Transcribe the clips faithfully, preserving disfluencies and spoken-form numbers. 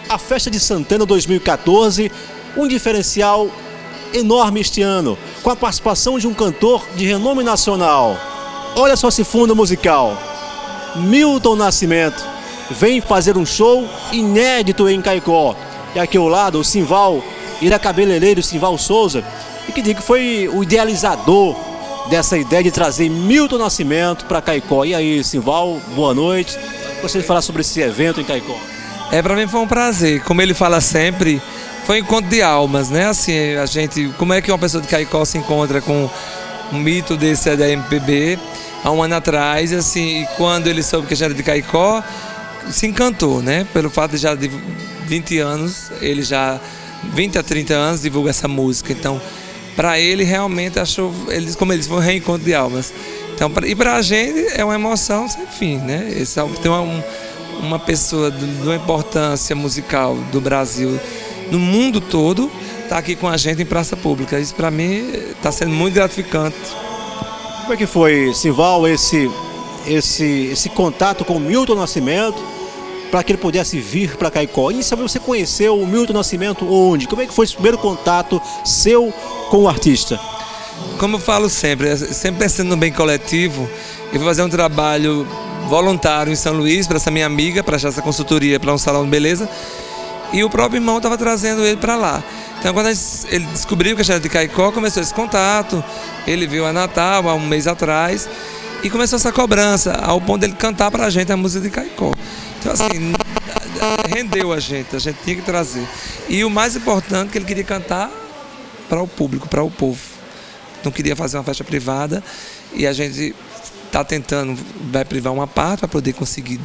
A Festa de Santana dois mil e quatorze, um diferencial enorme este ano, com a participação de um cantor de renome nacional. Olha só esse fundo musical. Milton Nascimento vem fazer um show inédito em Caicó. E aqui ao lado, o Simval, Ira cabeleireiro Simval Souza, e que diga que foi o idealizador dessa ideia de trazer Milton Nascimento para Caicó. E aí, Simval, boa noite. Gostaria de falar sobre esse evento em Caicó. É, para mim foi um prazer. Como ele fala sempre, foi um encontro de almas, né? Assim, a gente, como é que uma pessoa de Caicó se encontra com um mito desse da M P B há um ano atrás, assim, e quando ele soube que a gente era de Caicó, se encantou, né? Pelo fato de já de vinte anos, ele já vinte a trinta anos divulga essa música. Então, para ele realmente achou, ele, como ele disse, foi um reencontro de almas. Então, pra, e para a gente é uma emoção sem fim, né? Esse, tem uma, um, uma pessoa de, de uma importância musical do Brasil no mundo todo está aqui com a gente em praça pública. Isso para mim está sendo muito gratificante. Como é que foi, Simval, esse, esse, esse contato com o Milton Nascimento para que ele pudesse vir para Caicó? Inicialmente você conheceu o Milton Nascimento onde? Como é que foi esse primeiro contato seu com o artista? Como eu falo sempre, sempre pensando no bem coletivo, eu vou fazer um trabalho voluntário em São Luís para essa minha amiga, para essa consultoria, para um salão de beleza, e o próprio irmão estava trazendo ele para lá. Então, quando ele descobriu que a gente era de Caicó, começou esse contato. Ele veio a Natal há um mês atrás e começou essa cobrança, ao ponto dele cantar para a gente a música de Caicó. Então, assim, rendeu a gente, a gente tinha que trazer. E o mais importante, que ele queria cantar para o público, para o povo. Não queria fazer uma festa privada, e a gente está tentando, vai privar uma parte para poder conseguir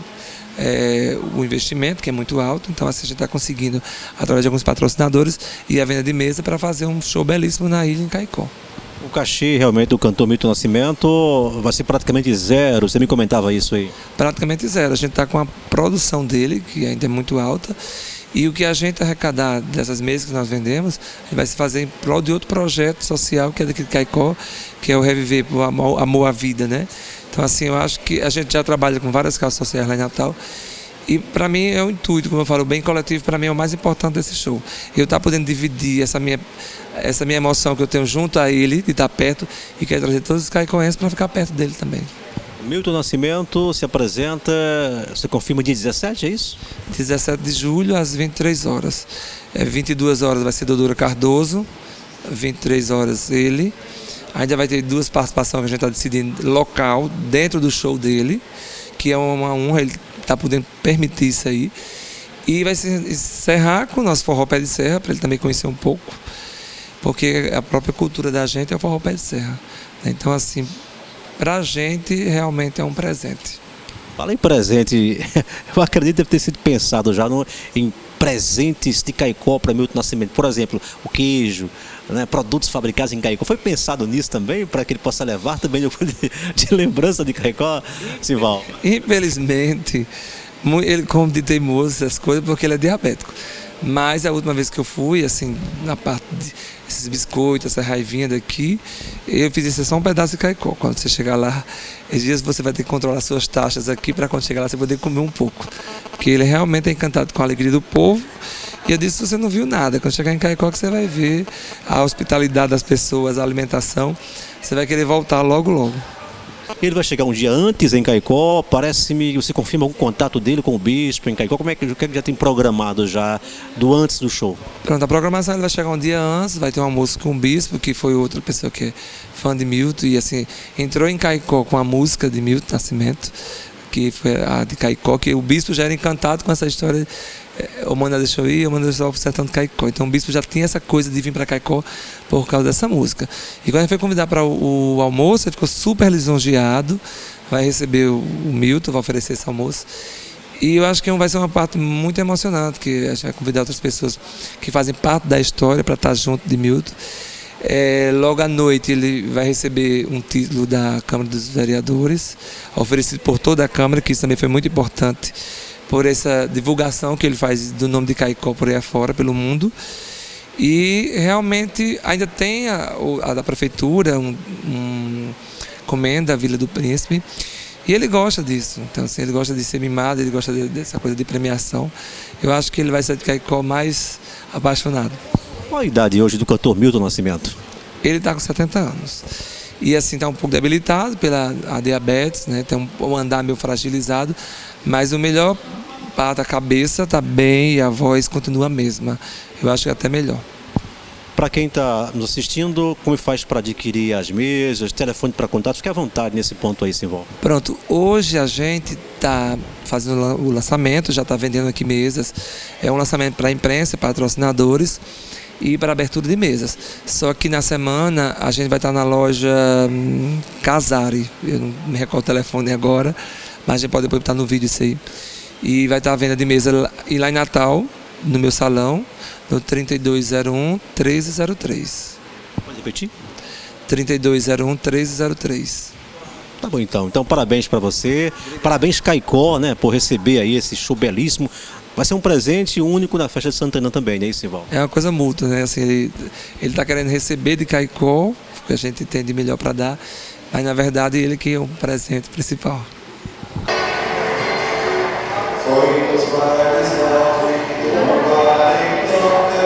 É, o investimento, que é muito alto. Então assim, a gente está conseguindo, através de alguns patrocinadores e a venda de mesa, para fazer um show belíssimo na ilha, em Caicó. O cachê realmente do cantor Milton Nascimento vai ser praticamente zero, você me comentava isso aí? Praticamente zero, a gente está com a produção dele, que ainda é muito alta, e o que a gente arrecadar dessas mesas que nós vendemos, vai se fazer em prol de outro projeto social, que é daqui de Caicó, que é o Reviver o Amor, Amor à Vida, né? Então, assim, eu acho que a gente já trabalha com várias causas sociais lá em Natal, e para mim é o intuito, como eu falo, o bem coletivo para mim é o mais importante desse show. Eu estar podendo dividir essa minha, essa minha emoção que eu tenho junto a ele, de estar perto, e quero trazer todos os caicoenses para ficar perto dele também. Milton Nascimento se apresenta, você confirma dia dezessete, é isso? dezessete de julho, às vinte e três horas. É, vinte e duas horas vai ser Dodora Cardoso, vinte e três horas ele. Ainda vai ter duas participações que a gente está decidindo local, dentro do show dele, que é uma honra ele está podendo permitir isso aí. E vai se encerrar com o nosso forró pé de serra, para ele também conhecer um pouco, porque a própria cultura da gente é o forró pé de serra. Então, assim, para a gente realmente é um presente. Fala em presente, eu acredito que deve ter sido pensado já no, em presentes de Caicó para Milton Nascimento. Por exemplo, o queijo, né, produtos fabricados em Caicó. Foi pensado nisso também, para que ele possa levar também de, de lembrança de Caicó, Simval? Infelizmente, ele come de teimoso essas coisas porque ele é diabético. Mas a última vez que eu fui, assim, na parte desses biscoitos, essa raivinha daqui, eu fiz isso só um pedaço de Caicó. Quando você chegar lá, esses dias você vai ter que controlar suas taxas aqui, para quando chegar lá você poder comer um pouco. Porque ele realmente é encantado com a alegria do povo. E eu disse, você não viu nada. Quando chegar em Caicó que você vai ver a hospitalidade das pessoas, a alimentação, você vai querer voltar logo, logo. Ele vai chegar um dia antes em Caicó, parece-me, você confirma algum contato dele com o bispo em Caicó? Como é que, o que já tem programado já do antes do show? Pronto, a programação ele vai chegar um dia antes, vai ter um almoço com o bispo, que foi outra pessoa que é fã de Milton, e assim, entrou em Caicó com a música de Milton Nascimento, que foi a de Caicó, que o bispo já era encantado com essa história. O Manda deixou ir, o Manda deixou o sertão de Caicó. Então o bispo já tinha essa coisa de vir para Caicó por causa dessa música. E quando ele foi convidar para o, o almoço, ele ficou super lisonjeado. Vai receber o, o Milton, vai oferecer esse almoço. E eu acho que vai ser uma parte muito emocionante, que a gente vai convidar outras pessoas que fazem parte da história para estar junto de Milton. É, logo à noite ele vai receber um título da Câmara dos Vereadores, oferecido por toda a Câmara, que isso também foi muito importante, por essa divulgação que ele faz do nome de Caicó por aí afora, pelo mundo. E realmente ainda tem a, a da prefeitura, um, um comenda a Vila do Príncipe, E ele gosta disso, então assim, ele gosta de ser mimado, ele gosta de, dessa coisa de premiação. Eu acho que ele vai ser de Caicó mais apaixonado. Qual a idade hoje do cantor Milton Nascimento? Ele está com setenta anos. E assim, está um pouco debilitado pela a diabetes, né? Tem um, um andar meio fragilizado, mas o melhor parte, a cabeça está bem e a voz continua a mesma. Eu acho que é até melhor. Para quem está nos assistindo, como faz para adquirir as mesas, telefone para contato? Fique à vontade nesse ponto aí, Simval. Pronto, hoje a gente está fazendo o lançamento, já está vendendo aqui mesas. É um lançamento para imprensa, patrocinadores e para abertura de mesas. Só que na semana a gente vai estar na loja hum, Casari, eu não me recordo o telefone agora, mas a gente pode depois botar no vídeo isso aí. E vai estar a venda de mesa e lá em Natal, no meu salão, no trinta e dois zero um, treze zero três. Pode repetir? trinta e dois zero um, treze zero três. Tá bom então. Então parabéns para você. Parabéns Caicó, né, por receber aí esse show belíssimo. Vai ser um presente único na festa de Santana também, né, Simval? É uma coisa mútua, né? Assim, ele ele está querendo receber de Caicó, que a gente tem de melhor para dar, mas na verdade ele que é o presente principal. For he was bright as lovely, born by